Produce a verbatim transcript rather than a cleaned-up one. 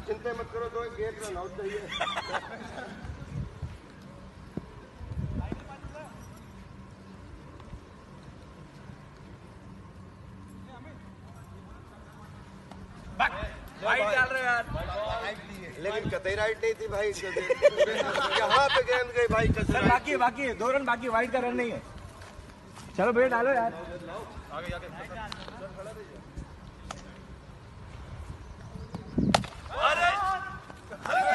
चिंता मत करो, दो एक रन आउट चाहिए। वाइड डाल रहे यार, लेकिन कतई राइट नहीं थी भाई। यहाँ पे गेंद गई भाई। सर बाकी है, बाकी है, दो रन बाकी, वाइड का रन नहीं है। चलो भैया डालो यार। आगे जाके अरे